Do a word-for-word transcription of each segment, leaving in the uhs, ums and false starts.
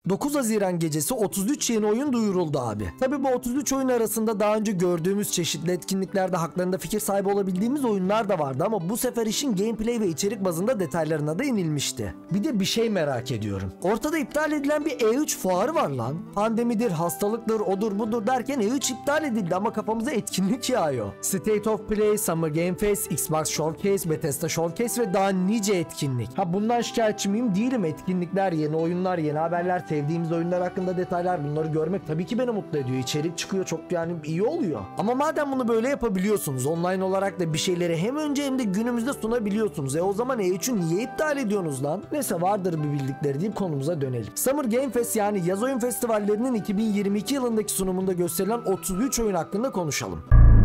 dokuz Haziran gecesi otuz üç yeni oyun duyuruldu abi. Tabi bu otuz üç oyun arasında daha önce gördüğümüz çeşitli etkinliklerde haklarında fikir sahibi olabildiğimiz oyunlar da vardı ama bu sefer işin gameplay ve içerik bazında detaylarına da inilmişti. Bir de bir şey merak ediyorum. Ortada iptal edilen bir E üç fuarı var lan. Pandemidir, hastalıktır, odur budur derken E üç iptal edildi ama kafamıza etkinlik yağıyor. State of Play, Summer Game Fest, Xbox Showcase, Bethesda Showcase ve daha nice etkinlik. Ha bundan şikayetçi miyim? Değilim. Etkinlikler, yeni oyunlar, yeni haberler, sevdiğimiz oyunlar hakkında detaylar, bunları görmek tabii ki beni mutlu ediyor. İçerik çıkıyor, çok yani iyi oluyor. Ama madem bunu böyle yapabiliyorsunuz, online olarak da bir şeyleri hem önce hem de günümüzde sunabiliyorsunuz. E o zaman E üç'ü niye iptal ediyorsunuz lan? Neyse vardır bir bildikleri deyip konumuza dönelim. Summer Game Fest yani yaz oyun festivallerinin iki bin yirmi iki yılındaki sunumunda gösterilen otuz üç oyun hakkında konuşalım.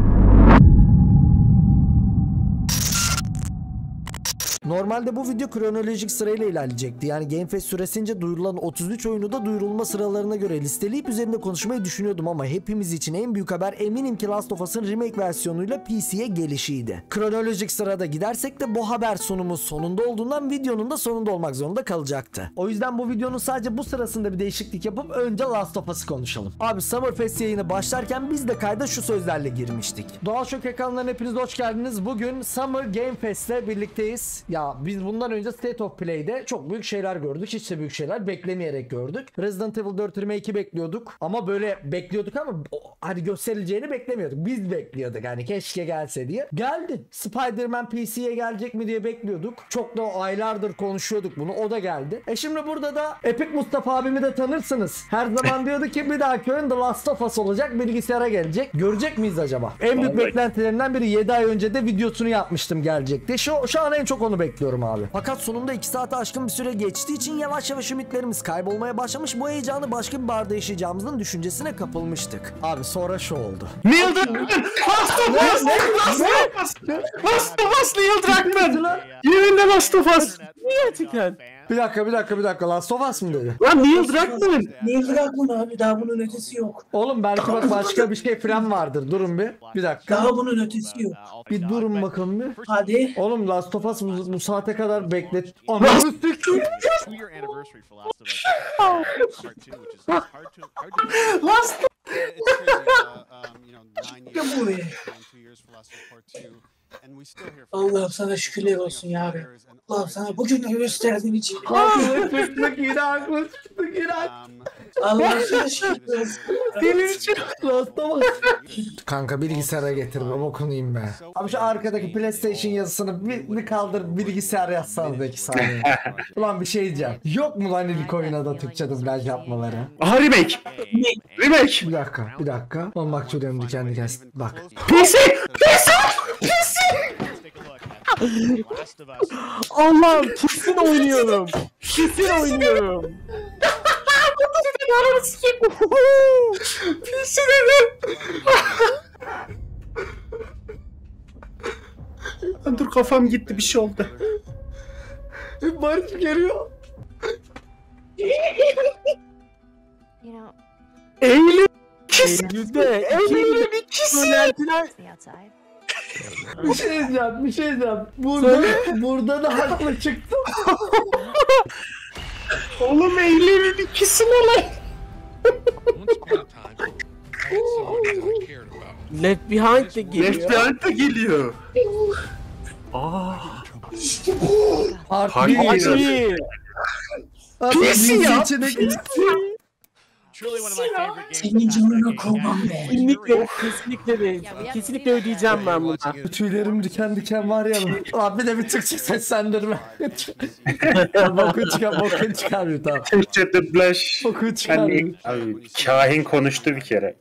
Normalde bu video kronolojik sırayla ilerleyecekti. Yani Game Fest süresince duyurulan otuz üç oyunu da duyurulma sıralarına göre listeleyip üzerinde konuşmayı düşünüyordum ama hepimiz için en büyük haber eminim ki Last of Us'ın remake versiyonuyla P C'ye gelişiydi. Kronolojik sırada gidersek de bu haber sonumuz sonunda olduğundan videonun da sonunda olmak zorunda kalacaktı. O yüzden bu videonun sadece bu sırasında bir değişiklik yapıp önce Last of Us'ı konuşalım. Abi Summer Fest yayını başlarken biz de kayda şu sözlerle girmiştik. DualShock ekranlarına hepiniz hoş geldiniz. Bugün Summer Game Fest'le birlikteyiz. Ya biz bundan önce State of Play'de çok büyük şeyler gördük. Hiç de büyük şeyler beklemeyerek gördük. Resident Evil dört Remake'i bekliyorduk. Ama böyle bekliyorduk ama hani gösterileceğini beklemiyorduk. Biz bekliyorduk hani keşke gelse diye. Geldi. Spider-Man P C'ye gelecek mi diye bekliyorduk. Çok da aylardır konuşuyorduk bunu. O da geldi. E şimdi burada da Epic Mustafa abimi de tanırsınız. Her zaman diyordu ki bir dahaki oyun The Last of Us olacak. Bilgisayara gelecek. Görecek miyiz acaba? En büyük beklentilerimden biri yedi ay önce de videosunu yapmıştım gelecekti. Şu, şu an en çok onu bekliyorum abi. Fakat sonunda iki saate aşkın bir süre geçtiği için yavaş yavaş ümitlerimiz kaybolmaya başlamış. Bu heyecanı başka bir barda yaşayacağımızın düşüncesine kapılmıştık. Abi sonra şu oldu. Neil Druckmann! Last of Us! Last of Us Neil Druckmann! Yeminle Last of Us! Gerçekten. Bir dakika bir dakika bir dakika Last of Us mı dedi? Lan Neil Druckmann! Neil Druckmann abi, daha bunun ötesi yok. Oğlum belki bak başka bir şey falan vardır. Durun bir. Bir dakika. Daha bunun ötesi yok. Bir durun bakalım bir. Hadi. Oğlum Last of Us bu, bu saate kadar beklet. Ananı sikeyim. Last Allah'ım sana şükürler olsun ya abi. Allah'ım sana bugün gösterdiğin için. Haklı yine haklı. Yine haklı. Allah'ım sana şükürler olsun. Senin için Last of Us. Kanka bilgisayara getir ben okunayım be. Abi şu arkadaki PlayStation yazısını bir, bir kaldır bilgisayar yazsanız da iki saniye. Ulan bir şey diyeceğim. Yok mu lan ilk oyuna da Türkçe dublaj yapmaları? Aha remake! Remake! Bir dakika bir dakika. Lan bak çocuğum kendi gelsin. Bak. P C! P C! P C! Allah'ım kesin oynuyorum. Kesin oynuyorum. P C dedim. Dur kafam gitti, bir şey oldu. Barış geliyor. Eylül ikisi. Eylül'de. Eylül'ün ikisi. Bir şey diyeceğim, bir şey diyeceğim. Burada, burada da haklı çıktım. Oğlum Eylül'ün ikisi ne lan? Left Behind de geliyor. Left Behind de geliyor. Aaa. Parti. Parti. P C ya. Senin canına kurban be. Kesinlikle, kesinlikle de, kesinlikle ödeyeceğim ben buna. Tüylerim diken diken var ya. Abi de bir Türkçe seslendirme. Bokun çıkar, bokun çıkarmıyor tamam. Türkçe dublaj. Bokun çıkarmıyor. Abi kahin konuştu bir kere.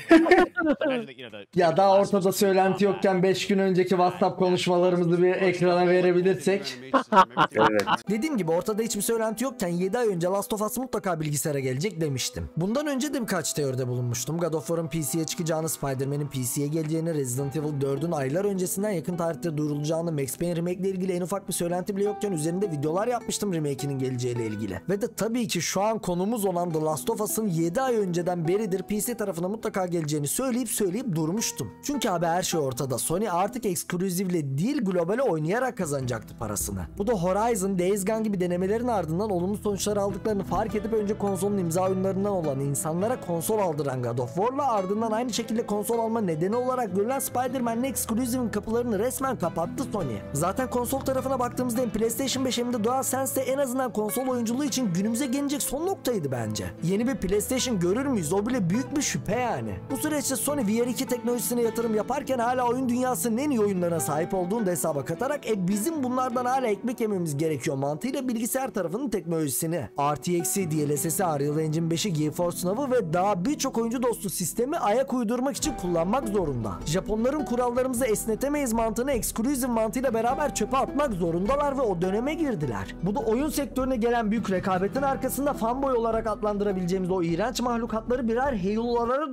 Ya daha ortada söylenti yokken beş gün önceki WhatsApp konuşmalarımızı bir ekrana verebilirsek. Evet. Dediğim gibi ortada hiçbir söylenti yokken yedi ay önce Last of Us mutlaka bilgisayara gelecek demiştim. Bundan önce de birkaç teoride bulunmuştum. God of War'ın P C'ye çıkacağını, Spider-Man'in P C'ye geleceğini, Resident Evil dördün aylar öncesinden yakın tarihte duyurulacağını, Max Payne remake ile ilgili en ufak bir söylenti bile yokken üzerinde videolar yapmıştım remake'inin geleceğiyle ilgili. Ve de tabii ki şu an konumuz olan The Last of Us'ın yedi ay önceden beridir P C tarafına mutlaka mutlaka geleceğini söyleyip söyleyip durmuştum. Çünkü abi her şey ortada. Sony artık ekskluzivle değil globale oynayarak kazanacaktı parasını. Bu da Horizon, Days Gone gibi denemelerin ardından olumlu sonuçlar aldıklarını fark edip önce konsolun imza oyunlarından olan insanlara konsol aldıran God of War'la ardından aynı şekilde konsol alma nedeni olarak görülen Spider-Man'le ekskluzivin kapılarını resmen kapattı Sony. Zaten konsol tarafına baktığımızda hem PlayStation beş hem de DualSense de en azından konsol oyunculuğu için günümüze gelecek son noktaydı bence. Yeni bir PlayStation görür müyüz? O bile büyük bir şüphe yani. Bu süreçte Sony V R iki teknolojisine yatırım yaparken hala oyun dünyasının en iyi oyunlarına sahip olduğunu da hesaba katarak e bizim bunlardan hala ekmek yememiz gerekiyor mantığıyla bilgisayar tarafının teknolojisini R T X'i, D L S S'i, Unreal Engine beşi, GeForce Now'ı ve daha birçok oyuncu dostu sistemi ayak uydurmak için kullanmak zorunda. Japonların kurallarımızı esnetemeyiz mantığını ekskluziv mantığıyla beraber çöpe atmak zorundalar ve o döneme girdiler. Bu da oyun sektörüne gelen büyük rekabetin arkasında fanboy olarak adlandırabileceğimiz o iğrenç mahlukatları birer heyulalara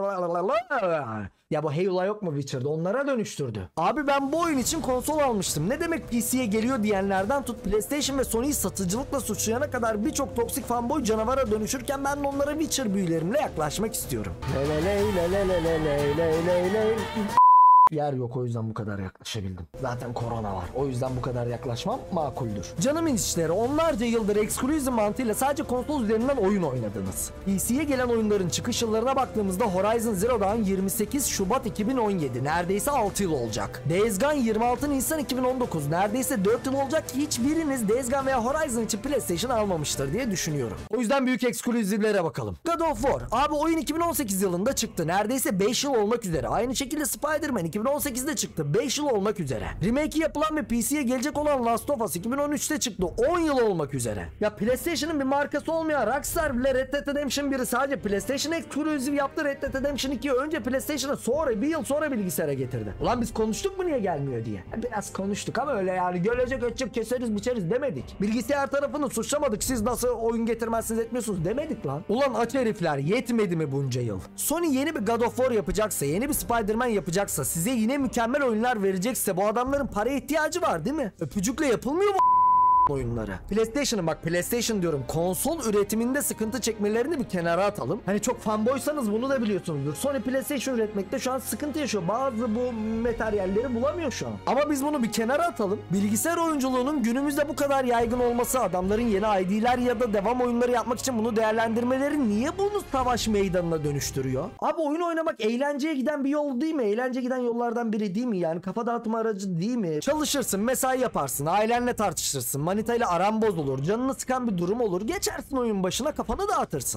dönüştürdü. Ya bu Heyula yok mu Witcher'da? Onlara dönüştürdü. Abi ben bu oyun için konsol almıştım. Ne demek P C'ye geliyor diyenlerden tut PlayStation ve Sony'yi satıcılıkla suçlayana kadar birçok toksik fanboy canavara dönüşürken ben de onlara Witcher büyülerimle yaklaşmak istiyorum. Le le le le le le le le le le. Yer yok, o yüzden bu kadar yaklaşabildim. Zaten korona var. O yüzden bu kadar yaklaşmam makuldür. Canımın içleri, onlarca yıldır ekskluzif mantığıyla sadece konsol üzerinden oyun oynadınız. P C'ye gelen oyunların çıkış yıllarına baktığımızda Horizon Zero Dawn yirmi sekiz Şubat iki bin on yedi. Neredeyse altı yıl olacak. Days Gone yirmi altı Nisan iki bin on dokuz. Neredeyse dört yıl olacak ki hiçbiriniz Days Gone veya Horizon için PlayStation almamıştır diye düşünüyorum. O yüzden büyük ekskluzivlere bakalım. God of War. Abi oyun iki bin on sekiz yılında çıktı. Neredeyse beş yıl olmak üzere. Aynı şekilde Spider-Man iki bin on sekizde çıktı. beş yıl olmak üzere. Remake'i yapılan ve P C'ye gelecek olan Last of Us iki bin on üçte çıktı. on yıl olmak üzere. Ya PlayStation'ın bir markası olmayan Rockstar bile Red Dead Redemption biri sadece PlayStation ekskluziv yaptı. Red Dead Redemption ikiyi önce PlayStation'a sonra bir yıl sonra bilgisayara getirdi. Ulan biz konuştuk mu niye gelmiyor diye. Biraz konuştuk ama öyle yani gelecek ötecek keseriz biçeriz demedik. Bilgisayar tarafını suçlamadık. Siz nasıl oyun getirmezsiniz etmiyorsunuz demedik lan. Ulan aç herifler, yetmedi mi bunca yıl? Sony yeni bir God of War yapacaksa, yeni bir Spider-Man yapacaksa, size yine mükemmel oyunlar verecekse bu adamların paraya ihtiyacı var değil mi? Öpücükle yapılmıyor mu oyunları? PlayStation'ın, bak PlayStation diyorum, konsol üretiminde sıkıntı çekmelerini bir kenara atalım. Hani çok fanboysanız bunu da biliyorsunuzdur. Sony PlayStation üretmekte şu an sıkıntı yaşıyor. Bazı bu materyalleri bulamıyor şu an. Ama biz bunu bir kenara atalım. Bilgisayar oyunculuğunun günümüzde bu kadar yaygın olması, adamların yeni I D'ler ya da devam oyunları yapmak için bunu değerlendirmeleri niye bunu savaş meydanına dönüştürüyor? Abi oyun oynamak eğlenceye giden bir yol değil mi? Eğlence giden yollardan biri değil mi? Yani kafa dağıtma aracı değil mi? Çalışırsın, mesai yaparsın, ailenle tartışırsın, manitayla aran bozulur, canını sıkan bir durum olur, geçersin oyun başına, kafanı dağıtırsın.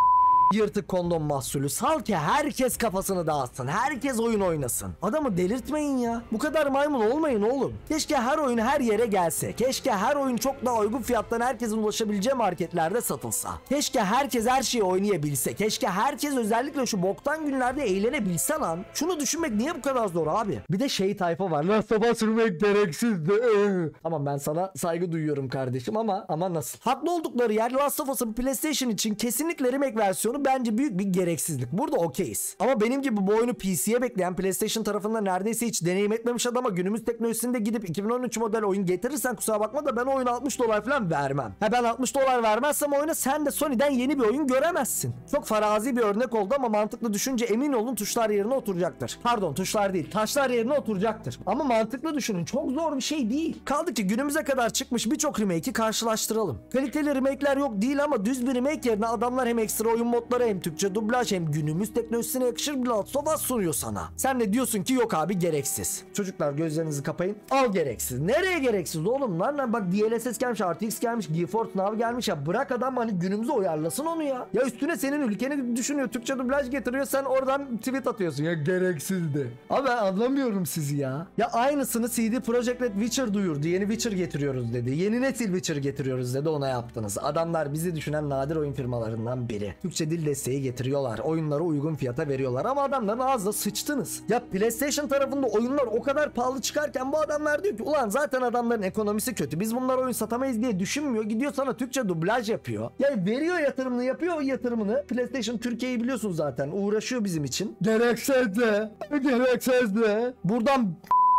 Yırtık kondom mahsulü. Sal ki herkes kafasını dağıtsın. Herkes oyun oynasın. Adamı delirtmeyin ya. Bu kadar maymun olmayın oğlum. Keşke her oyun her yere gelse. Keşke her oyun çok daha uygun fiyattan herkesin ulaşabileceği marketlerde satılsa. Keşke herkes her şeyi oynayabilse. Keşke herkes özellikle şu boktan günlerde eğlenebilse lan. Şunu düşünmek niye bu kadar zor abi? Bir de şey tayfa var. Last of Us sürmek gereksizdi. Tamam, ben sana saygı duyuyorum kardeşim ama ama nasıl? Haklı oldukları yer Last of Us'ın PlayStation için kesinlikle remake versiyonu bence büyük bir gereksizlik. Burada okeyiz. Ama benim gibi bu oyunu P C'ye bekleyen, PlayStation tarafında neredeyse hiç deneyim etmemiş adama günümüz teknolojisinde gidip iki bin on üç model oyun getirirsen kusura bakma da ben oyuna altmış dolar falan vermem. Ha, ben altmış dolar vermezsem oyuna sen de Sony'den yeni bir oyun göremezsin. Çok farazi bir örnek oldu ama mantıklı düşünce emin olun tuşlar yerine oturacaktır. Pardon, tuşlar değil, taşlar yerine oturacaktır. Ama mantıklı düşünün, çok zor bir şey değil. Kaldı ki günümüze kadar çıkmış birçok remake'i karşılaştıralım. Kaliteli remake'ler yok değil ama düz bir remake yerine adamlar hem ekstra oyun modları, hem Türkçe dublaj, hem günümüz teknolojisine yakışır bir Last of Us sunuyor sana. Sen de diyorsun ki yok abi gereksiz. Çocuklar gözlerinizi kapayın. Al gereksiz. Nereye gereksiz oğlum lan? Lan bak D L S S gelmiş, R T X gelmiş, GeForce Now gelmiş ya. Bırak adam hani günümüze uyarlasın onu ya. Ya üstüne senin ülkeni düşünüyor. Türkçe dublaj getiriyor. Sen oradan tweet atıyorsun. Ya gereksizdi. Abi ben anlamıyorum sizi ya. Ya aynısını C D Projekt Red Witcher duyurdu. Yeni Witcher getiriyoruz dedi. Yeni nesil Witcher getiriyoruz dedi. Ona yaptınız. Adamlar bizi düşünen nadir oyun firmalarından biri. Türkçe dil desteği getiriyorlar. Oyunları uygun fiyata veriyorlar ama adamların ağzına sıçtınız. Ya PlayStation tarafında oyunlar o kadar pahalı çıkarken bu adamlar diyor ki ulan zaten adamların ekonomisi kötü. Biz bunlar oyun satamayız diye düşünmüyor. Gidiyor sana Türkçe dublaj yapıyor. Ya veriyor yatırımını, yapıyor o yatırımını. PlayStation Türkiye'yi biliyorsun zaten. Uğraşıyor bizim için. Gereksizdi. Gereksizdi. Buradan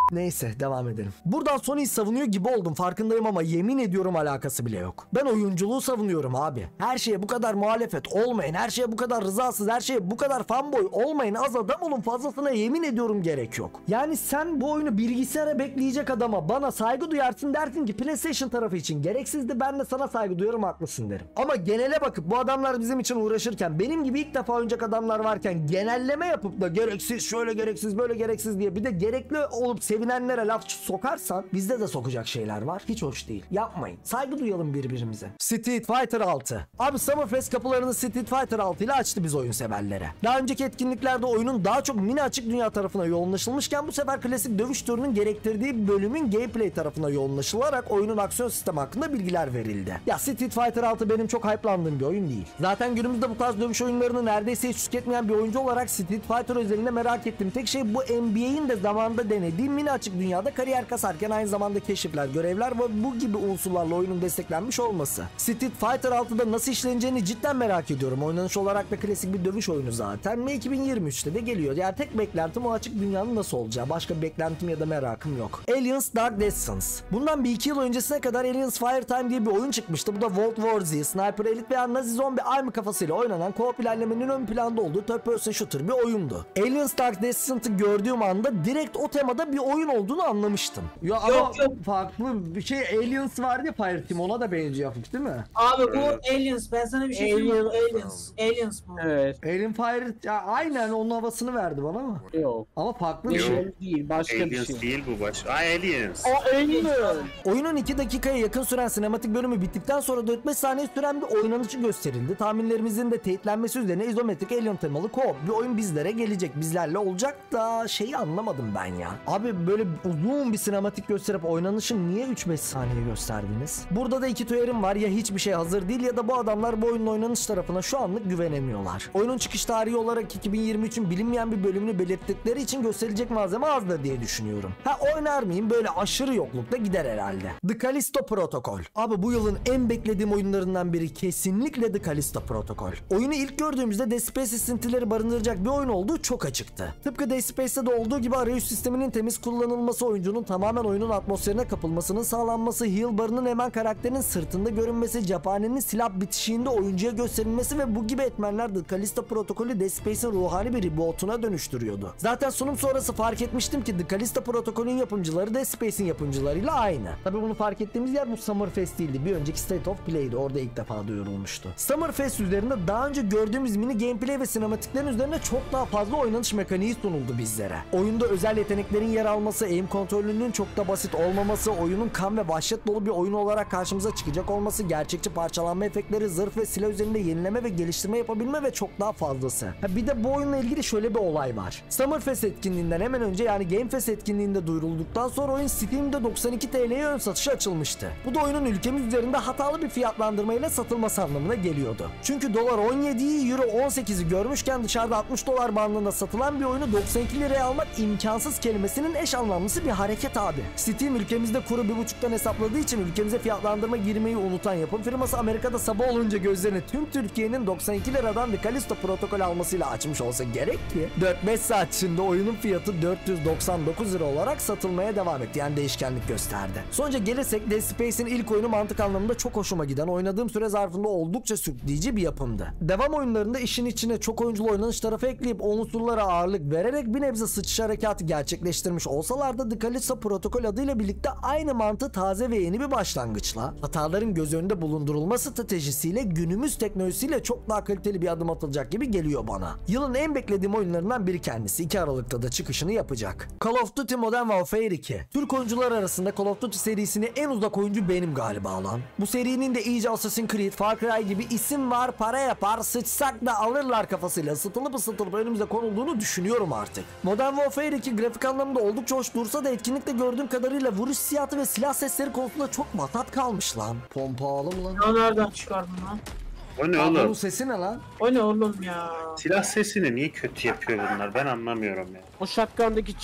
Neyse devam edelim. Buradan Sony'yi savunuyor gibi oldum farkındayım ama yemin ediyorum alakası bile yok. Ben oyunculuğu savunuyorum abi. Her şeye bu kadar muhalefet olmayın. Her şeye bu kadar rızasız. Her şeye bu kadar fanboy olmayın. Az adam olun, fazlasına yemin ediyorum gerek yok. Yani sen bu oyunu bilgisayara bekleyecek adama bana saygı duyarsın, dersin ki PlayStation tarafı için gereksizdi, ben de sana saygı duyarım, haklısın derim. Ama genele bakıp bu adamlar bizim için uğraşırken, benim gibi ilk defa oynayacak adamlar varken genelleme yapıp da gereksiz, şöyle gereksiz, böyle gereksiz diye bir de gerekli olup sevinenlere laf sokarsan bizde de sokacak şeyler var. Hiç hoş değil. Yapmayın. Saygı duyalım birbirimize. Street Fighter altı. Abi Summerfest kapılarını Street Fighter altı ile açtı biz oyun severlere. Daha önceki etkinliklerde oyunun daha çok mini açık dünya tarafına yoğunlaşılmışken bu sefer klasik dövüş türünün gerektirdiği bölümün gameplay tarafına yoğunlaşılarak oyunun aksiyon sistemi hakkında bilgiler verildi. Ya Street Fighter altı benim çok hype'landığım bir oyun değil. Zaten günümüzde bu tarz dövüş oyunlarını neredeyse hiç tüketmeyen bir oyuncu olarak Street Fighter özelinde merak ettiğim tek şey bu N B A'in de zamanında denediği mini açık dünyada kariyer kasarken aynı zamanda keşifler, görevler ve bu gibi unsurlarla oyunun desteklenmiş olması. Street Fighter altıda nasıl işleneceğini cidden merak ediyorum. Oynanış olarak da klasik bir dövüş oyunu zaten ve iki bin yirmi üçte de geliyor. Yani tek beklentim o açık dünyanın nasıl olacağı. Başka bir beklentim ya da merakım yok. Aliens Dark Descent. Bundan bir iki yıl öncesine kadar Aliens Firetime diye bir oyun çıkmıştı. Bu da World War Z, Sniper Elite veya Nazi Zombie Army kafasıyla oynanan co-op ilerlemenin ön planda olduğu third person shooter bir oyundu. Aliens Dark Descent'ı gördüğüm anda direkt o temada bir oyun olduğunu anlamıştım. Ya ama Yok, yok. farklı bir şey, Aliens vardı ya Fire Team, ona da benziyor hafif değil mi? Abi bu Aliens, ben sana bir şey söyleyeyim. Aliens. Aliens bu. Evet. Alien Fire ya aynen onun havasını verdi bana ama. Yok. Ama farklı bir Yok. şey. Şey değil, başka bir Aliens şey. değil bu baş. Aa Aliens. O Alien. Oyunun iki dakikaya yakın süren sinematik bölümü bittikten sonra dört beş saniye süren bir oynanışı gösterildi. Tahminlerimizin de teyitlenmesi üzerine izometrik Alien temalı co-op bir oyun bizlere gelecek. Bizlerle olacak da şeyi anlamadım ben ya. Abi böyle uzun bir sinematik gösterip oynanışı niye üç beş saniye gösterdiniz? Burada da iki teorim var. Ya hiçbir şey hazır değil ya da bu adamlar bu oyunun oynanış tarafına şu anlık güvenemiyorlar. Oyunun çıkış tarihi olarak iki bin yirmi üçün bilinmeyen bir bölümünü belirttikleri için gösterilecek malzeme azdır diye düşünüyorum. Ha oynar mıyım? Böyle aşırı yoklukta gider herhalde. The Callisto Protocol. Abi bu yılın en beklediğim oyunlarından biri kesinlikle The Callisto Protocol. Oyunu ilk gördüğümüzde Dead Space esintileri barındıracak bir oyun olduğu çok açıktı. Tıpkı Dead Space'te de olduğu gibi arayüz sisteminin temiz kullanılması, oyuncunun tamamen oyunun atmosferine kapılmasının sağlanması, heal barının hemen karakterin sırtında görünmesi, cephanenin silah bitişiğinde oyuncuya gösterilmesi ve bu gibi etmenler The Callisto Protocol'ü Dead Space'in ruhani bir reboot'una dönüştürüyordu. Zaten sunum sonrası fark etmiştim ki The Callisto Protocol'ün yapımcıları Dead Space'in yapımcılarıyla aynı. Tabii bunu fark ettiğimiz yer bu Summerfest değildi. Bir önceki State of Play'di. Orada ilk defa duyurulmuştu. Summerfest üzerinde daha önce gördüğümüz mini gameplay ve sinematiklerin üzerine çok daha fazla oynanış mekaniği sunuldu bizlere. Oyunda özel yeteneklerin yer alması, aim kontrolünün çok da basit olmaması, oyunun kan ve vahşet dolu bir oyun olarak karşımıza çıkacak olması, gerçekçi parçalanma efektleri, zırh ve silah üzerinde yenileme ve geliştirme yapabilme ve çok daha fazlası. Ha bir de bu oyunla ilgili şöyle bir olay var. Summerfest etkinliğinden hemen önce, yani Gamefest etkinliğinde duyurulduktan sonra oyun Steam'de doksan iki TL'ye ön satışa açılmıştı. Bu da oyunun ülkemiz üzerinde hatalı bir fiyatlandırmayla satılması anlamına geliyordu. Çünkü dolar on yediyi, euro on sekizi görmüşken dışarıda altmış dolar bandında satılan bir oyunu doksan iki liraya almak imkansız kelimesinin eş anlamlısı bir hareket abi. Steam ülkemizde kuru bir buçuktan hesapladığı için ülkemize fiyatlandırma girmeyi unutan yapım firması Amerika'da sabah olunca gözlerini tüm Türkiye'nin doksan iki liradan The Callisto Protocol almasıyla açmış olsa gerek ki dört beş saat içinde oyunun fiyatı dört yüz doksan dokuz lira olarak satılmaya devam etti. Yani değişkenlik gösterdi. Sonuca gelirsek Dead Space'in ilk oyunu mantık anlamında çok hoşuma giden, oynadığım süre zarfında oldukça sürükleyici bir yapımdı. Devam oyunlarında işin içine çok oyunculu oynanış tarafı ekleyip o unsurlara ağırlık vererek bir nebze sıçış harekatı gerçekleştirmiş olsalar da The Callisto Protocol adıyla birlikte aynı mantığı taze ve yeni bir başlangıçla, hataların göz önünde bulundurulma stratejisiyle, günümüz teknolojisiyle çok daha kaliteli bir adım atılacak gibi geliyor bana. Yılın en beklediğim oyunlarından biri kendisi. iki Aralık'ta da çıkışını yapacak. Call of Duty Modern Warfare iki. Türk oyuncular arasında Call of Duty serisini en uzak oyuncu benim galiba lan. Bu serinin de iyice Assassin's Creed, Far Cry gibi isim var, para yapar, sıçsak da alırlar kafasıyla ısıtılıp ısıtılıp önümüze konulduğunu düşünüyorum artık. Modern Warfare iki grafik anlamında oldukça hoş dursa da etkinlikte gördüğüm kadarıyla vuruş hissiyatı ve silah sesleri konusunda çok matat kalmış lan. Pompalı mı lan? Ya nereden çıkardın lan? O ne Aa, oğlum? bunun sesi ne lan? O ne oğlum ya? Silah sesini niye kötü yapıyor bunlar? Ben anlamıyorum ya. O şatkandaki çıt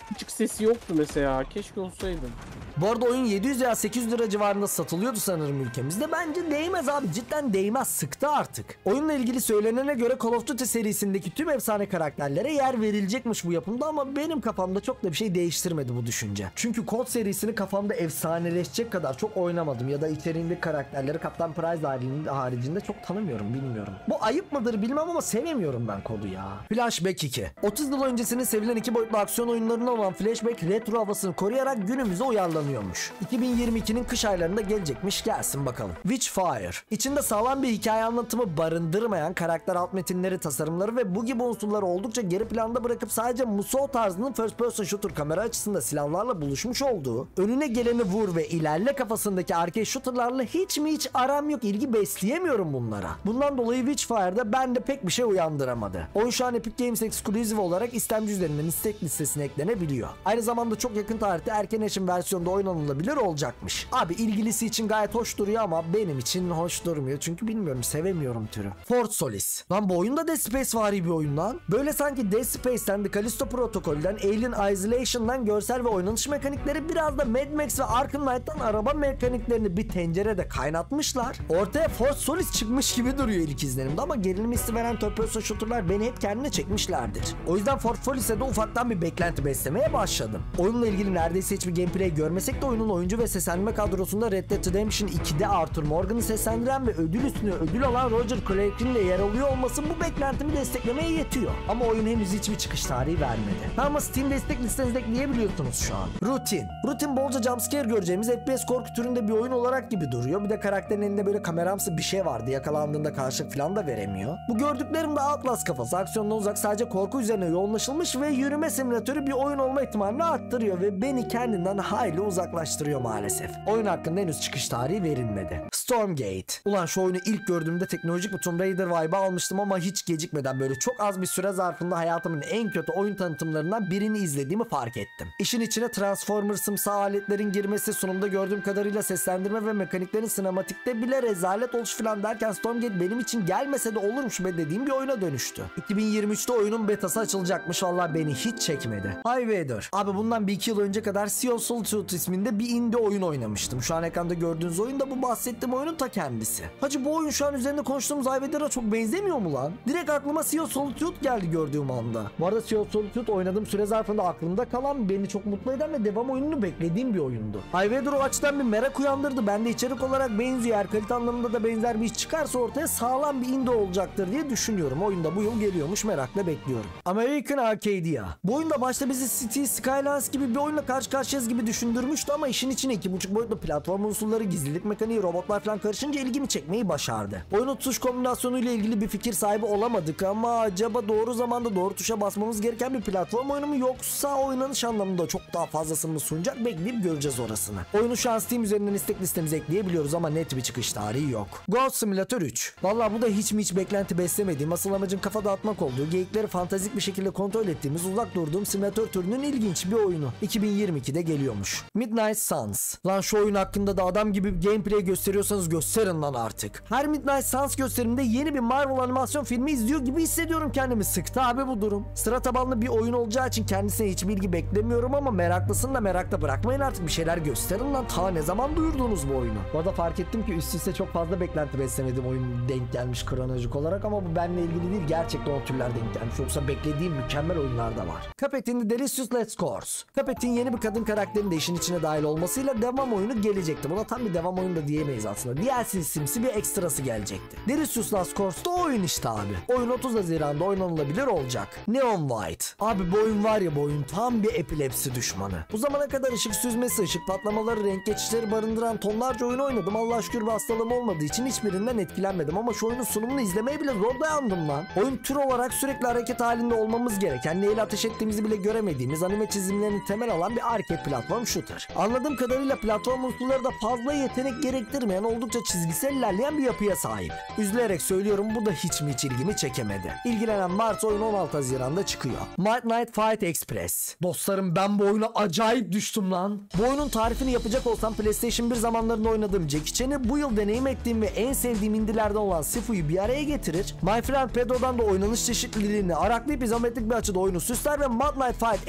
küçük sesi yoktu mesela. Keşke olsaydım. Bu arada oyun yedi yüz veya sekiz yüz lira civarında satılıyordu sanırım ülkemizde. Bence değmez abi, cidden değmez, sıktı artık. Oyunla ilgili söylenene göre Call of Duty serisindeki tüm efsane karakterlere yer verilecekmiş bu yapımda ama benim kafamda çok da bir şey değiştirmedi bu düşünce. Çünkü C O D serisini kafamda efsaneleşecek kadar çok oynamadım ya da içeriğindeki karakterleri Captain Price haricinde çok tanımıyorum, bilmiyorum. Bu ayıp mıdır bilmem ama sevemiyorum ben C O D'u ya. Flashback iki. otuz yıl öncesinin sevilen iki boyutlu aksiyon oyunlarından olan Flashback retro havasını koruyarak günümüze uyarlanıyor. iki bin yirmi ikinin kış aylarında gelecekmiş, gelsin bakalım. Witchfire. İçinde sağlam bir hikaye anlatımı barındırmayan karakter alt metinleri, tasarımları ve bu gibi unsurları oldukça geri planda bırakıp sadece Musou tarzının first person shooter kamera açısında silahlarla buluşmuş olduğu, önüne geleni vur ve ilerle kafasındaki arcade shooterlarla hiç mi hiç aram yok, ilgi besleyemiyorum bunlara. Bundan dolayı Witchfire'da bende pek bir şey uyandıramadı. Oyun şu an Epic Games Exclusive olarak istemci üzerinden istek listesine eklenebiliyor. Aynı zamanda çok yakın tarihte erken erişim versiyonda oynanılabilir olacakmış. Abi ilgilisi için gayet hoş duruyor ama benim için hoş durmuyor. Çünkü bilmiyorum, sevemiyorum türü. Fort Solis. Lan bu oyun da Dead Space vari bir oyun lan. Böyle sanki Dead Space'ten, The Callisto Protokol'den, Alien Isolation'dan görsel ve oynanış mekanikleri biraz da Mad Max ve Arkham Knight'tan araba mekaniklerini bir tencerede kaynatmışlar. Ortaya Fort Solis çıkmış gibi duruyor ilk izlenimde ama gerilim hissi veren third person shooter'lar beni hep kendine çekmişlerdir. O yüzden Fort Solis'e de ufaktan bir beklenti beslemeye başladım. Oyunla ilgili neredeyse hiçbir gameplay görmesek de oyunun oyuncu ve seslendirme kadrosunda Red Dead Redemption ikide Arthur Morgan'ı seslendiren ve ödül üstüne ödül alan Roger Craig'in de yer alıyor olması bu beklentimi desteklemeye yetiyor. Ama oyun henüz hiçbir çıkış tarihi vermedi. Ama Steam destek listenize ekleyebiliyorsunuz şu an. Routine. Routine bolca jumpscare göreceğimiz F P S korku türünde bir oyun olarak gibi duruyor. Bir de karakterin elinde böyle kameramsı bir şey vardı. Yakalandığında karşılık falan da veremiyor. Bu gördüklerim de Outlast kafası. Aksiyondan uzak, sadece korku üzerine yoğunlaşılmış ve yürüme simülatörü bir oyun olma ihtimalini arttırıyor ve beni kendinden hayli uzaklaştırıyor maalesef. Oyun hakkında henüz çıkış tarihi verilmedi. Stormgate. Ulan şu oyunu ilk gördüğümde teknolojik bir Tomb Raider vibe'ı almıştım ama hiç gecikmeden böyle çok az bir süre zarfında hayatımın en kötü oyun tanıtımlarından birini izlediğimi fark ettim. İşin içine Transformers'ımsı aletlerin girmesi, sunumda gördüğüm kadarıyla seslendirme ve mekaniklerin sinematikte bile rezalet oluş falan derken Stormgate benim için gelmese de olurmuş be dediğim bir oyuna dönüştü. iki bin yirmi üçte oyunun betası açılacakmış, vallahi beni hiç çekmedi. Highwayder. Abi bundan bir iki yıl önce kadar Sea of Solitude isminde bir indie oyun oynamıştım. Şu an ekranda gördüğünüz oyun da bu bahsettiğim oyunun ta kendisi. Hacı bu oyun şu an üzerinde konuştuğumuz Highwayder'a çok benzemiyor mu lan? Direkt aklıma Sea of Solitude geldi gördüğüm anda. Bu arada Sea of Solitude oynadığım süre zarfında aklımda kalan, beni çok mutlu eden ve devam oyununu beklediğim bir oyundu. Highwayder o açıdan bir merak uyandırdı. Ben de içerik olarak benziyor. Eğer kalite anlamında da benzer bir iş çıkarsa ortaya sağlam bir indie olacaktır diye düşünüyorum. Oyun da bu yıl geliyormuş, merakla bekliyorum. American Arcadia. Bu oyunda başta bizi City Skylines gibi bir oyunla karşı karşıyayız gibi düşündürmüştü ama işin içine iki buçuk boyutlu platform unsurları, gizlilik mekaniği, robotlar falan karışınca ilgimi çekmeyi başardı. Oyunun tuş kombinasyonuyla ilgili bir fikir sahibi olamadık ama acaba doğru zamanda doğru tuşa basmamız gereken bir platform oyunu mu, yoksa oynanış anlamında çok daha fazlasını mı sunacak, bekleyip göreceğiz orasını. Oyunu şu an Steam üzerinden istek listemize ekleyebiliyoruz ama net bir çıkış tarihi yok. Goat Simulator üç. Vallahi bu da hiç mi hiç beklenti beslemediğim, asıl amacın kafa dağıtmak olduğu, geyikleri fantastik bir şekilde kontrol ettiğimiz, uzak durduğum simülatör türünün ilginç bir oyunu. iki bin yirmi ikide geliyormuş. Midnight Suns. Lan şu oyun hakkında da adam gibi bir gameplay gösteriyorsanız gösterin lan artık. Her Midnight Suns gösterimde yeni bir Marvel animasyon filmi izliyor gibi hissediyorum kendimi. Sıktı abi bu durum. Sıra tabanlı bir oyun olacağı için kendisine hiç bilgi beklemiyorum ama meraklısın da merakla bırakmayın artık, bir şeyler gösterin lan. Ta ne zaman duyurdunuz bu oyunu? Bu arada fark ettim ki üst üste çok fazla beklenti beslemedim oyun denk gelmiş kronolojik olarak ama bu benimle ilgili değil, gerçekten o türler denk gelmiş. Yoksa beklediğim mükemmel oyunlar da var. Cuphead'in The Delicious Let's Course. Cuphead'in yeni bir kadın karakterin de işin içine dahil olmasıyla devam oyunu gelecekti. Buna tam bir devam oyunu da diyemeyiz aslında. D L C simsi bir ekstrası gelecekti. Delicious Last Course'da oyun işte abi. Oyun otuz Haziran'da oynanılabilir olacak. Neon White. Abi bu oyun var ya, bu oyun tam bir epilepsi düşmanı. Bu zamana kadar ışık süzmesi, ışık patlamaları, renk geçişleri barındıran tonlarca oyun oynadım. Allah'a şükür bir hastalığım olmadığı için hiçbirinden etkilenmedim ama şu oyunun sunumunu izlemeye bile zor dayandım lan. Oyun tür olarak sürekli hareket halinde olmamız gereken, neyle ateş ettiğimizi bile göremediğimiz, anime çizimlerini temel alan bir arcade platform shooter. Anladığım kadarıyla platform unsurları da fazla yetenek gerektirmeyen, oldukça çizgisel ilerleyen bir yapıya sahip. Üzülerek söylüyorum, bu da hiç mi hiç ilgimi çekemedi. İlgilenen Mart oyunu on altı Haziran'da çıkıyor. Midnight Fight Express. Dostlarım ben bu oyuna acayip düştüm lan. Bu oyunun tarifini yapacak olsam PlayStation bir zamanlarında oynadığım Jackie Chan'i, bu yıl deneyim ettiğim ve en sevdiğim indilerden olan Sifu'yu bir araya getirir. My Friend Pedro'dan da oynanış çeşitliliğini araklayıp izometrik bir açıda oyunu süsler ve Midnight Fight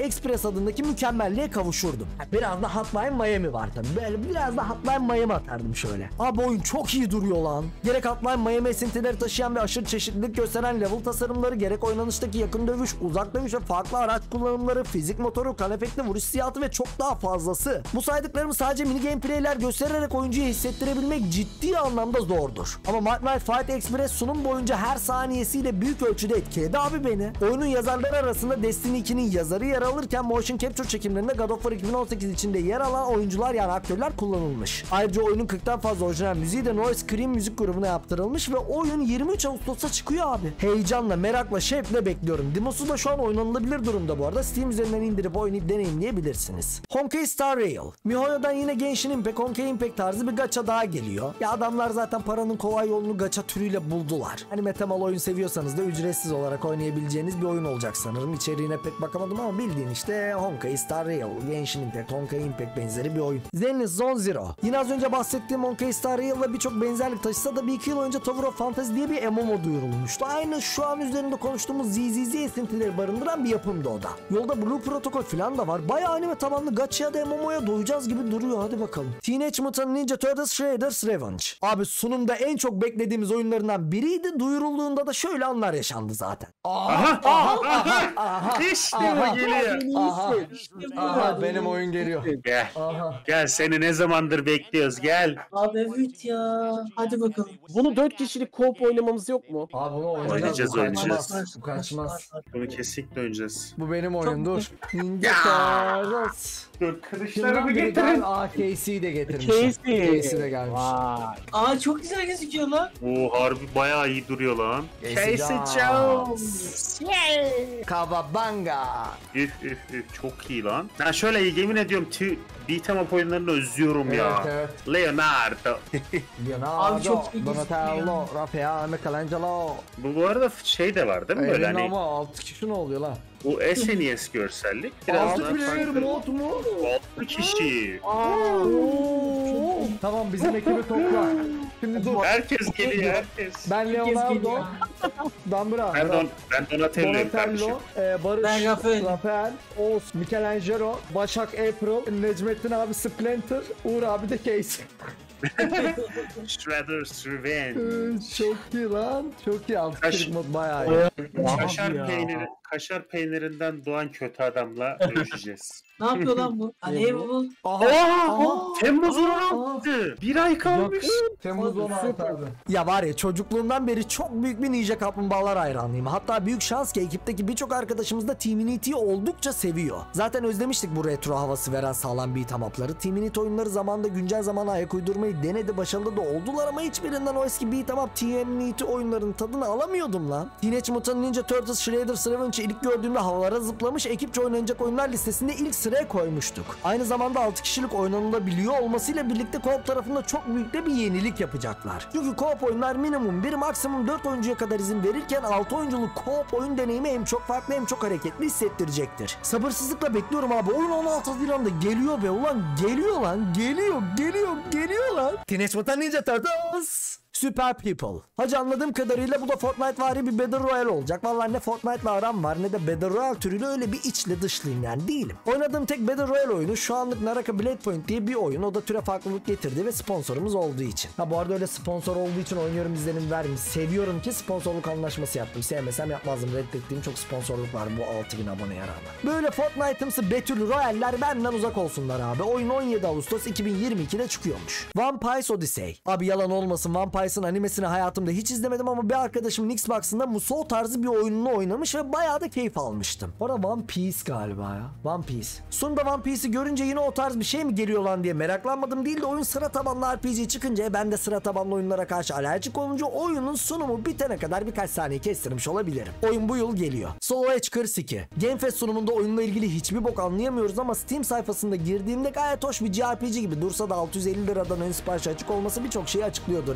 Express adındaki mükemmelliğe kavuşurdum. Biraz da Hotline Miami var tabii. Böyle biraz da Hotline Miami atardım şöyle. Abi oyun çok iyi duruyor lan. Gerek Hotline Miami esintileri taşıyan ve aşırı çeşitlilik gösteren level tasarımları, gerek oynanıştaki yakın dövüş, uzak dövüş ve farklı araç kullanımları, fizik motoru, kan efekti, vuruş hissiyatı ve çok daha fazlası. Bu saydıklarımı sadece mini gameplayler göstererek oyuncuya hissettirebilmek ciddi anlamda zordur. Ama Midnight Fight Express sunum boyunca her saniyesiyle büyük ölçüde etkiledi abi beni. Oyunun yazarları arasında Destiny ikinin yazarı yer alırken motion capture çekimlerinde God of War iki bin on sekiz içinde yer alan oyuncular yani aktörler kullanılmış. Ayrıca oyunun kırktan fazla orijinal müziği de Noise Cream müzik grubuna yaptırılmış ve oyun yirmi üç Ağustos'ta çıkıyor abi. Heyecanla, merakla, şevkle bekliyorum. Demosu da şu an oynanılabilir durumda bu arada. Steam üzerinden indirip oynayıp deneyimleyebilirsiniz. Honkai Star Rail. MiHoYo'dan yine Genshin Impact, Honkai Impact tarzı bir gacha daha geliyor. Ya adamlar zaten paranın kolay yolunu gacha türüyle buldular. Hani metamal oyun seviyorsanız da ücretsiz olarak oynayabileceğiniz bir oyun olacak sanırım. İçeriğine pek bakamadım ama bildiğin işte Honkai Star Rail, Genshin Impact, Honkai Impact benzeri bir oyun. Zenless Zone Zero. Yine az önce bahsettiğim Honkai Star Rail'la birçok benzerlik taşısa da bir iki yıl önce Tower of Fantasy diye bir M M O duyurulmuştu. Aynı şu an üzerinde konuştuğumuz Z Z Z esintileri barındıran bir yapımdı o da. Yolda Blue Protocol falan da var. Bayağı anime tabanlı gacha ya da M M O'ya doyacağız gibi duruyor. Hadi bakalım. Teenage Mutant Ninja Turtles Shredder's Revenge. Abi sunumda en çok beklediğimiz oyunlarından biriydi. Duyurulduğunda da şöyle anlar yaşandı zaten. Aha! Aha! Aha! İşte o geliyor. Aha. Aha benim oyun geliyor. Gel. Aha. Gel seni ne zamandır bekliyoruz gel. Abi evet ya. Hadi bakalım. Bunu dört kişilik co-op oynamamız yok mu? Abi bunu oynayacağız. Oynayacağız, Bu oynayacağız. kaçmaz. Bu kaçmaz. Bunu kesinlikle oynayacağız. Bu benim oyun dur. Ninja Turtles. Dur Şundan kılıçlarımı biri getirin. galiba Aa Casey'yi de getirmişler. Casey. Casey de gelmiş. Vay. Aa çok güzel gözüküyor lan. Oo harbi bayağı iyi duruyor lan. Casey Jones. Kawabanga. Üf üf üf çok iyi lan. Ya şöyle yemin ediyorum tü beat'em up oyunlarını özlüyorum ya. Evet, Leonardo. Leonardo, Abi çok iyi Donatello, gözüküyor. Rafael, Michelangelo. Bu, bu arada şey de var değil mi böyle Elin hani ama altı kişi ne oluyor lan? bu S N E S görsellik biraz altı daha player farklı. mod mu? altı kişi. Oo. Tamam bizim ekibi topla. Şimdi dur. Herkes geliyor herkes. Ben Leonardo, geliyor. Dambra, Ben, don, ben Donatello'yum kardeşim. Donatello, e, Barış, Ben Rafael. Rafael, Oğuz, Michelangelo, Başak April, Necmettin abi Splinter, Uğur abi de Casey. Shredder's Revenge. Ee, çok iyi lan. Çok iyi. Altı Kaş- kişilik mod bayağı iyi. Kaşar ya. peyniri, kaşar peynirinden doğan kötü adamla dövüşeceğiz. Ne yapıyor lan bu? Aa, ne bu? Aha. Aa, Temmuz on altı. Bir ay kalmış. Temmuz on altı abi. Ya var ya çocukluğumdan beri çok büyük bir Ninja Kaplumbağalar hayranıyım. Hatta büyük şans ki ekipteki birçok arkadaşımız da Team Unity'yi oldukça seviyor. Zaten özlemiştik bu retro havası veren sağlam beat'em up'ları. Team Unity oyunları zamanında güncel zamana ayak uydurmayı denedi. Başarılı da oldular ama hiçbirinden o eski beat'em up Team Unity oyunlarının tadını alamıyordum lan. Teenage Mutant Ninja Turtles Shredder's Revenge'ı ilk gördüğümde havalara zıplamış, ekipçe oynanacak oyunlar listesinde ilk sıraya koymuştuk. Aynı zamanda altı kişilik oynanılabiliyor olmasıyla birlikte co-op tarafında çok büyük de bir yenilik yapacaklar. Çünkü co-op oyunlar minimum bir maksimum dört oyuncuya kadar izin verirken altı oyunculuk co-op oyun deneyimi hem çok farklı hem çok hareketli hissettirecektir. Sabırsızlıkla bekliyorum abi. Oyun on altı Haziran'da geliyor be ulan, geliyor lan, geliyor, geliyor, geliyor lan. Teenage Mutant Ninja Turtles. Super People. Hacı anladığım kadarıyla bu da Fortnite vari bir Battle Royale olacak. Vallahi ne Fortnite'la aram var ne de Battle Royale türüyle öyle bir içli dışlıyım yani değilim. Oynadığım tek Battle Royale oyunu şu anlık Naraka Blade Point diye bir oyun. O da türe farklılık getirdi ve sponsorumuz olduğu için. Ha bu arada öyle sponsor olduğu için oynuyorum izlenim vermiş. Seviyorum ki sponsorluk anlaşması yaptım. Sevmesem yapmazdım. Reddettiğim çok sponsorluk var bu altı bin aboneye rağmen. Böyle Fortnite'ımsı Battle Royale'ler benden uzak olsunlar abi. Oyun on yedi Ağustos iki bin yirmi ikide çıkıyormuş. Vampire Odyssey. Abi yalan olmasın Vampire animesini hayatımda hiç izlemedim ama bir arkadaşımın Xbox'ında Musou tarzı bir oyununu oynamış ve bayağı da keyif almıştım. Orada One Piece galiba ya. One Piece. Sonunda One Piece'i görünce yine o tarz bir şey mi geliyor lan diye meraklanmadım değil de oyun sıra tabanlı R P G çıkınca ben de sıra tabanlı oyunlara karşı alerjik olunca oyunun sunumu bitene kadar birkaç saniye kestirmiş olabilirim. Oyun bu yıl geliyor. Solo Edge kırk iki. Game Fest sunumunda oyunla ilgili hiçbir bok anlayamıyoruz ama Steam sayfasında girdiğimde gayet hoş bir J R P G gibi dursa da altı yüz elli liradan ön sipariş açık olması birçok şeyi açıklıyordur diye umuyorum.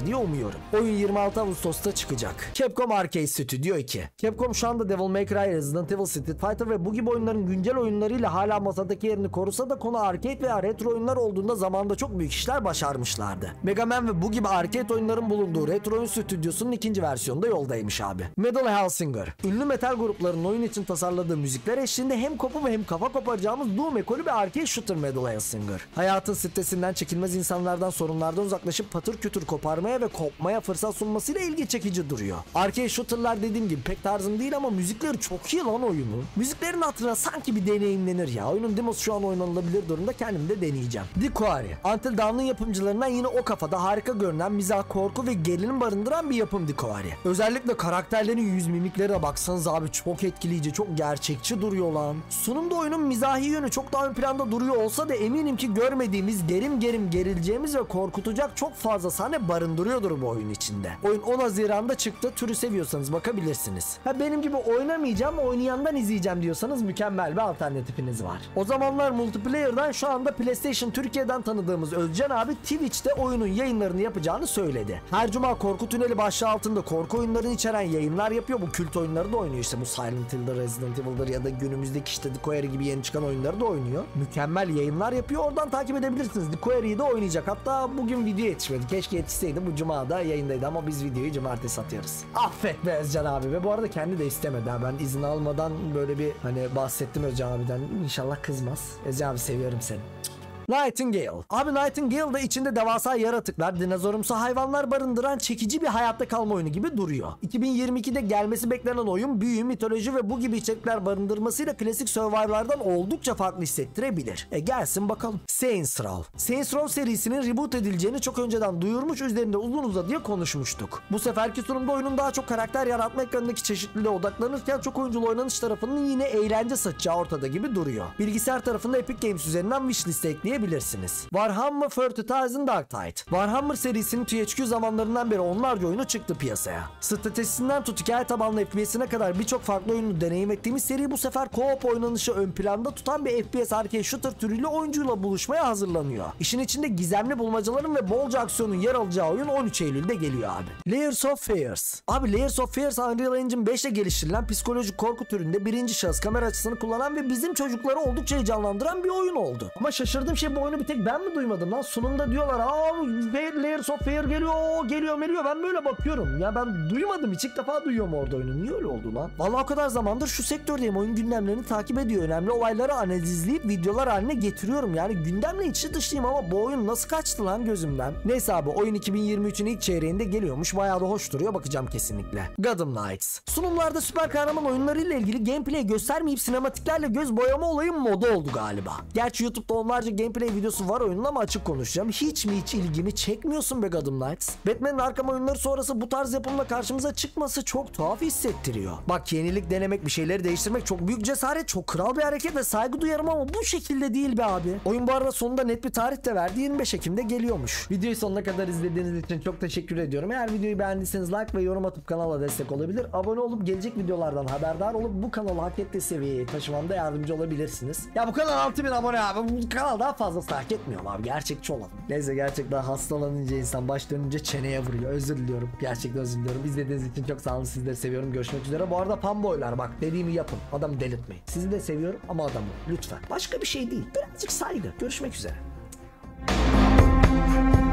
diyorum. Oyun yirmi altı Ağustos'ta çıkacak. Capcom Arcade Studio iki. Capcom şu anda Devil May Cry, Resident Evil, Street Fighter ve bu gibi oyunların güncel oyunlarıyla hala masadaki yerini korusa da konu arcade veya retro oyunlar olduğunda zamanında çok büyük işler başarmışlardı. Mega Man ve bu gibi arcade oyunların bulunduğu retro oyun stüdyosunun ikinci versiyonu da yoldaymış abi. Metal Hellsinger. Ünlü metal gruplarının oyun için tasarladığı müzikler eşliğinde hem kopu ve hem kafa koparacağımız Doom ekolü bir arcade shooter Metal Hellsinger. Hayatın stresinden, çekilmez insanlardan, sorunlardan uzaklaşıp patır kütür koparmaya ve kopmaya fırsat sunmasıyla ilgi çekici duruyor. Arcade shooter'lar dediğim gibi pek tarzım değil ama müzikleri çok iyi lan oyunu. Müziklerin hatırına sanki bir deneyimlenir ya. Oyunun demosu şu an oynanılabilir durumda, kendim de deneyeceğim. The Quarry. Until Dawn'ın yapımcılarından yine o kafada harika görünen mizah, korku ve gerilim barındıran bir yapım The Quarry. Özellikle karakterlerin yüz mimiklerine baksanız abi çok etkileyici, çok gerçekçi duruyor lan. Sunumda oyunun mizahi yönü çok daha ön planda duruyor olsa da eminim ki görmediğimiz, gerim gerim gerileceğimiz ve korkutacak çok fazla sahne barındırıyordur bu oyun içinde. Oyun on Haziran'da çıktı. Türü seviyorsanız bakabilirsiniz. Ha benim gibi oynamayacağım, oynayandan izleyeceğim diyorsanız mükemmel bir alternatifiniz var. O zamanlar multiplayer'dan şu anda PlayStation Türkiye'den tanıdığımız Özcan abi Twitch'te oyunun yayınlarını yapacağını söyledi. Her cuma Korku Tüneli başlığı altında korku oyunlarını içeren yayınlar yapıyor. Bu kült oyunları da oynuyor, işte bu Silent Hill'dir, Resident Evil'dır ya da günümüzdeki işte The Quarry gibi yeni çıkan oyunları da oynuyor. Mükemmel yayınlar yapıyor. Oradan takip edebilirsiniz. The Quarry'yi de oynayacak. Hatta bugün video yetişmedi. Keşke yetişseydi. Bu cuma da yayındaydı ama biz videoyu cumartesi atıyoruz. Affet be Özcan abi. Ve bu arada kendi de istemedi. Ben izin almadan böyle bir hani bahsettim Özcan abiden. İnşallah kızmaz. Özcan abi seviyorum seni. Nightingale. Abi Nightingale da içinde devasa yaratıklar, dinozorumsu hayvanlar barındıran çekici bir hayatta kalma oyunu gibi duruyor. iki bin yirmi ikide gelmesi beklenen oyun büyü, mitoloji ve bu gibi içerikler barındırmasıyla klasik Survivor'lardan oldukça farklı hissettirebilir. E gelsin bakalım. Saints Row. Saints Row serisinin reboot edileceğini çok önceden duyurmuş, üzerinde uzun uzadıya konuşmuştuk. Bu seferki sunumda oyunun daha çok karakter yaratma ekranındaki çeşitliliğe odaklanırken çok oyunculu oynanış tarafının yine eğlence satacağı ortada gibi duruyor. Bilgisayar tarafında Epic Games üzerinden wishlist'e ekleyebilirsiniz. Warhammer kırk bin Dark Tide. Warhammer serisinin T H Q zamanlarından beri onlarca oyunu çıktı piyasaya. Stratejisinden tut hikaye tabanlı F P S'ine kadar birçok farklı oyunu deneyim ettiğimiz seri bu sefer co-op oynanışı ön planda tutan bir F P S arcade shooter türüyle oyuncuyla buluşmaya hazırlanıyor. İşin içinde gizemli bulmacaların ve bolca aksiyonun yer alacağı oyun on üç Eylül'de geliyor abi. Layers of Fears. Abi Layers of Fears Unreal Engine beş ile geliştirilen psikolojik korku türünde birinci şahıs kamera açısını kullanan ve bizim çocukları oldukça heyecanlandıran bir oyun oldu. Ama şaşırdığım şey bu oyunu bir tek ben mi duymadım lan? Sunumda diyorlar aa Layers of Fear geliyor, geliyor geliyor. Ben böyle bakıyorum. Ya ben duymadım hiç, ilk defa duyuyorum orada oyunu. Niye öyle oldu lan? Vallahi o kadar zamandır şu sektördeyim. Oyun gündemlerini takip ediyor. Önemli olayları analizleyip videolar haline getiriyorum. Yani gündemle içi dışlıyım ama bu oyun nasıl kaçtı lan gözümden? Neyse abi, oyun iki bin yirmi üçün ilk çeyreğinde geliyormuş. Bayağı da hoş duruyor. Bakacağım kesinlikle. Gotham Knights. Sunumlarda süper kahraman oyunlarıyla ilgili gameplay göstermeyip sinematiklerle göz boyama olayı moda oldu galiba. Gerçi YouTube'da onlarca gameplay videosu var oyunun ama açık konuşacağım. Hiç mi hiç ilgimi çekmiyorsun be Gotham Knights? Batman'in Arkham oyunları sonrası bu tarz yapımla karşımıza çıkması çok tuhaf hissettiriyor. Bak, yenilik denemek, bir şeyleri değiştirmek çok büyük cesaret, çok kral bir hareket ve saygı duyarım ama bu şekilde değil be abi. Oyun bu arada sonunda net bir tarih de verdi. yirmi beş Ekim'de geliyormuş. Videoyu sonuna kadar izlediğiniz için çok teşekkür ediyorum. Eğer videoyu beğendiyseniz like ve yorum atıp kanala destek olabilir. Abone olup gelecek videolardan haberdar olup bu kanalı hak ettiği seviyeye taşımamda yardımcı olabilirsiniz. Ya bu kanal altı bin abone abi. Bu kanal daha fazlası hak etmiyorum abi. Gerçekçi olalım. Neyse, gerçekten hastalanınca insan baş dönünce çeneye vuruyor. Özür diliyorum. Gerçekten özür diliyorum. İzlediğiniz için çok sağ olun. Sizleri seviyorum. Görüşmek üzere. Bu arada fanboylar, bak dediğimi yapın. Adamı delirtmeyin. Sizi de seviyorum ama adamı lütfen. Başka bir şey değil. Birazcık saygı. Görüşmek üzere.